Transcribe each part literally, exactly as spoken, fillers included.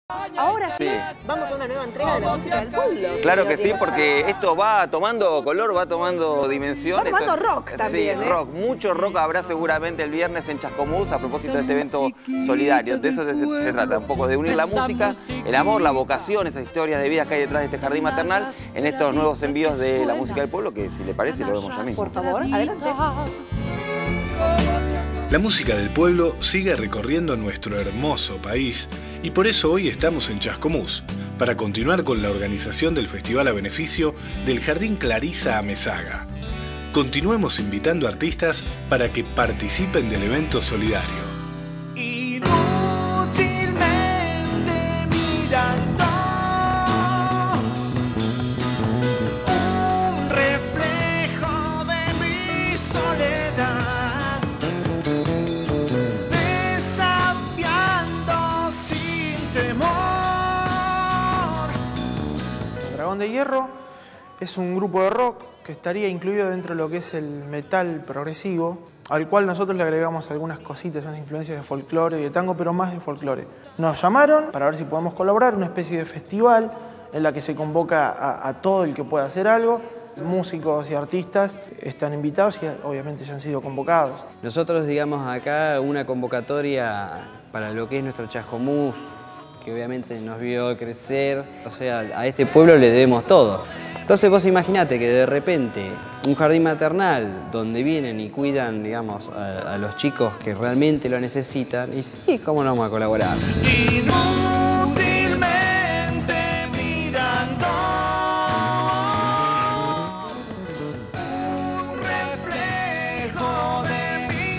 Ahora sí, Sí. vamos a una nueva entrega de la música del pueblo. Claro señor que sí, Diego porque Salgado. esto va tomando color, va tomando dimensión. Va tomando Esta- rock también, Sí, ¿eh? rock. Mucho rock habrá seguramente el viernes en Chascomús a propósito de este evento solidario. De eso se, se trata, un poco de unir la música, el amor, la vocación, esas historias de vida que hay detrás de este jardín maternal en estos nuevos envíos de la música del pueblo, que si le parece lo vemos ya mismo. Por favor, adelante. La música del pueblo sigue recorriendo nuestro hermoso país y por eso hoy estamos en Chascomús, para continuar con la organización del festival a beneficio del Jardín Clarisa Amezaga. Continuemos invitando artistas para que participen del evento solidario. Inútilmente mirando un reflejo de mi soledad, desafiando sin temor. Dragón de Hierro es un grupo de rock que estaría incluido dentro de lo que es el metal progresivo, al cual nosotros le agregamos algunas cositas, unas influencias de folclore y de tango, pero más de folclore. Nos llamaron para ver si podemos colaborar, una especie de festival en la que se convoca a, a todo el que pueda hacer algo. Músicos y artistas están invitados y obviamente ya han sido convocados. Nosotros, digamos, acá una convocatoria para lo que es nuestro Chascomús, que obviamente nos vio crecer, o sea, a este pueblo le debemos todo. Entonces vos imaginate que de repente un jardín maternal donde vienen y cuidan, digamos, a, a los chicos que realmente lo necesitan, y sí, ¿cómo no vamos a colaborar? Inútilmente mirando un reflejo de mi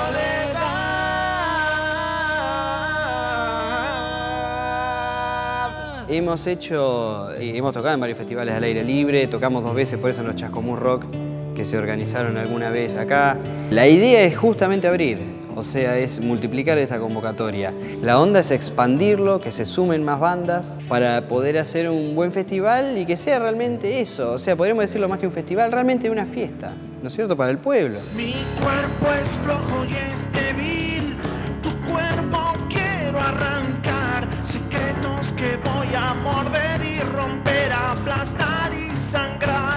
soledad. Hemos hecho, y hemos tocado en varios festivales al aire libre, tocamos dos veces por eso en los Chascomús Rock, que se organizaron alguna vez acá. La idea es justamente abrir, o sea, es multiplicar esta convocatoria. La onda es expandirlo, que se sumen más bandas para poder hacer un buen festival y que sea realmente eso. O sea, podríamos decirlo más que un festival, realmente una fiesta, ¿no es cierto?, para el pueblo. Mi cuerpo es flojo y es débil, tu cuerpo quiero arrancar, secretos que voy a morder y romper, aplastar y sangrar.